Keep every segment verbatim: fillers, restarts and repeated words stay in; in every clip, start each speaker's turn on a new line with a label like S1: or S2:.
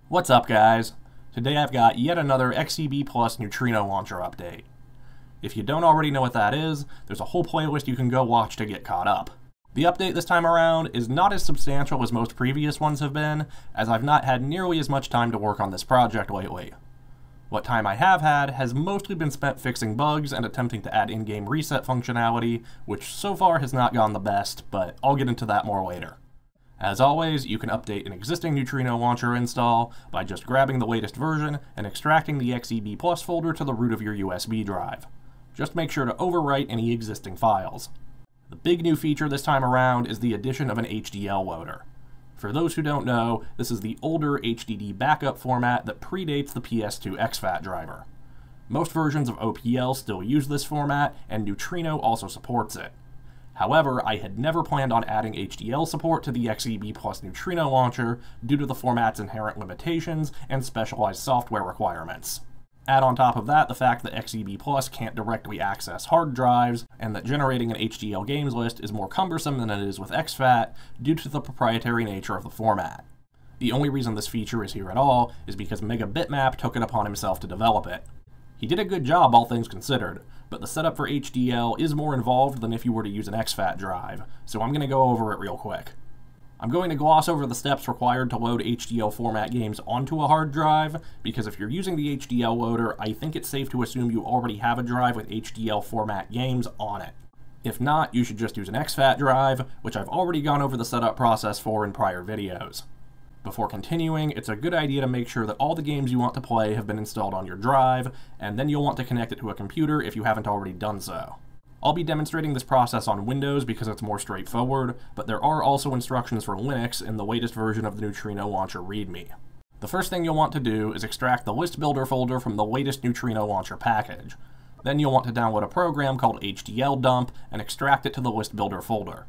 S1: What's up, guys? Today I've got yet another X E B Plus neutrino launcher update. If you don't already know what that is, there's a whole playlist you can go watch to get caught up. The update this time around is not as substantial as most previous ones have been, as I've not had nearly as much time to work on this project lately. What time I have had has mostly been spent fixing bugs and attempting to add in-game reset functionality, which so far has not gone the best, but I'll get into that more later. As always, you can update an existing neutrino launcher install by just grabbing the latest version and extracting the X E B Plus folder to the root of your U S B drive. Just make sure to overwrite any existing files. The big new feature this time around is the addition of an H D L loader. For those who don't know, this is the older H D D backup format that predates the P S two X FAT driver. Most versions of O P L still use this format, and Neutrino also supports it. However, I had never planned on adding H D L support to the X E B Plus neutrino launcher due to the format's inherent limitations and specialized software requirements. Add on top of that the fact that X E B Plus can't directly access hard drives, and that generating an H D L games list is more cumbersome than it is with X FAT due to the proprietary nature of the format. The only reason this feature is here at all is because Megabitmap took it upon himself to develop it. He did a good job, all things considered, but the setup for H D L is more involved than if you were to use an X FAT drive, so I'm going to go over it real quick. I'm going to gloss over the steps required to load H D L format games onto a hard drive, because if you're using the H D L loader, I think it's safe to assume you already have a drive with H D L format games on it. If not, you should just use an X FAT drive, which I've already gone over the setup process for in prior videos. Before continuing, it's a good idea to make sure that all the games you want to play have been installed on your drive, and then you'll want to connect it to a computer if you haven't already done so. I'll be demonstrating this process on Windows because it's more straightforward, but there are also instructions for Linux in the latest version of the Neutrino Launcher README. The first thing you'll want to do is extract the list builder folder from the latest Neutrino Launcher package. Then you'll want to download a program called H D L dump and extract it to the list builder folder.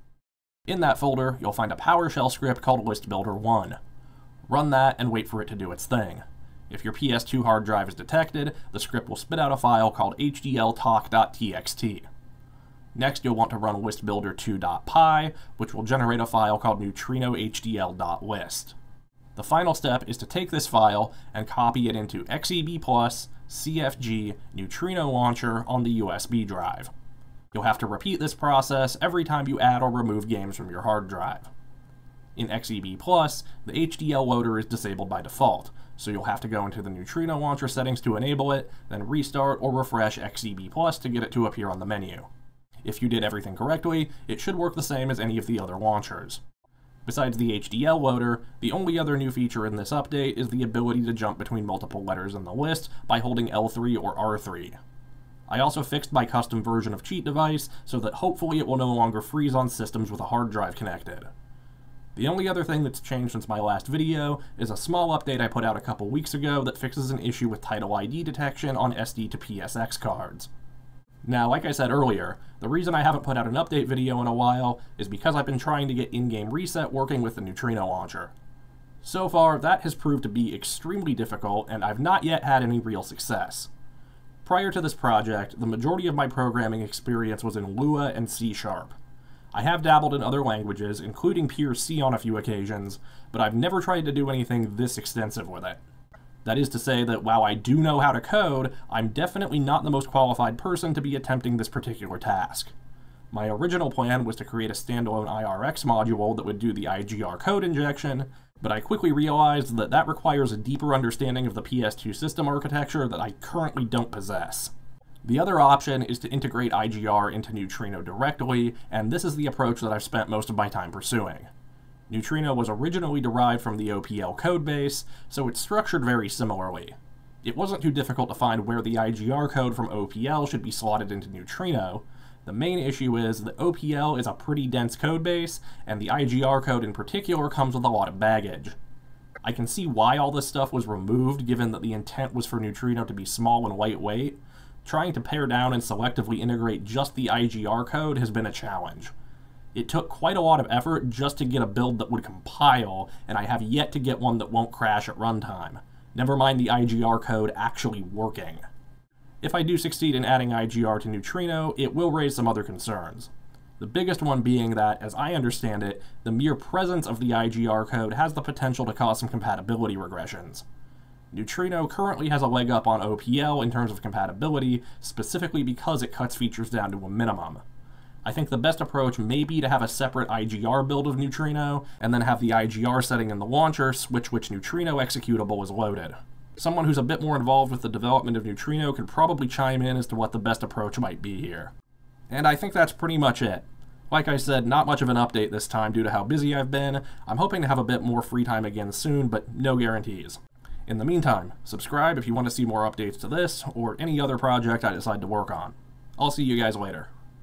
S1: In that folder, you'll find a PowerShell script called list builder one. Run that and wait for it to do its thing. If your P S two hard drive is detected, the script will spit out a file called H D L talk dot T X T. Next, you'll want to run list builder two dot P Y, which will generate a file called neutrino H D L dot list. The final step is to take this file and copy it into X E B Plus C F G Neutrino Launcher on the U S B drive. You'll have to repeat this process every time you add or remove games from your hard drive. In X E B Plus, the H D L loader is disabled by default, so you'll have to go into the Neutrino Launcher settings to enable it, then restart or refresh X E B Plus to get it to appear on the menu. If you did everything correctly, it should work the same as any of the other launchers. Besides the H D L loader, the only other new feature in this update is the ability to jump between multiple letters in the list by holding L three or R three. I also fixed my custom version of Cheat Device so that hopefully it will no longer freeze on systems with a hard drive connected. The only other thing that's changed since my last video is a small update I put out a couple weeks ago that fixes an issue with title I D detection on S D to P S X cards. Now, like I said earlier, the reason I haven't put out an update video in a while is because I've been trying to get in-game reset working with the Neutrino Launcher. So far, that has proved to be extremely difficult, and I've not yet had any real success. Prior to this project, the majority of my programming experience was in Lua and C sharp. I have dabbled in other languages, including pure C on a few occasions, but I've never tried to do anything this extensive with it. That is to say that while I do know how to code, I'm definitely not the most qualified person to be attempting this particular task. My original plan was to create a standalone I R X module that would do the I G R code injection, but I quickly realized that that requires a deeper understanding of the P S two system architecture that I currently don't possess. The other option is to integrate I G R into Neutrino directly, and this is the approach that I've spent most of my time pursuing. Neutrino was originally derived from the O P L codebase, so it's structured very similarly. It wasn't too difficult to find where the I G R code from O P L should be slotted into Neutrino. The main issue is that O P L is a pretty dense codebase, and the I G R code in particular comes with a lot of baggage. I can see why all this stuff was removed, given that the intent was for Neutrino to be small and lightweight. Trying to pare down and selectively integrate just the I G R code has been a challenge. It took quite a lot of effort just to get a build that would compile, and I have yet to get one that won't crash at runtime. Never mind the I G R code actually working. If I do succeed in adding I G R to Neutrino, it will raise some other concerns. The biggest one being that, as I understand it, the mere presence of the I G R code has the potential to cause some compatibility regressions. Neutrino currently has a leg up on O P L in terms of compatibility, specifically because it cuts features down to a minimum. I think the best approach may be to have a separate I G R build of Neutrino, and then have the I G R setting in the launcher switch which Neutrino executable is loaded. Someone who's a bit more involved with the development of Neutrino could probably chime in as to what the best approach might be here. And I think that's pretty much it. Like I said, not much of an update this time due to how busy I've been. I'm hoping to have a bit more free time again soon, but no guarantees. In the meantime, subscribe if you want to see more updates to this, or any other project I decide to work on. I'll see you guys later.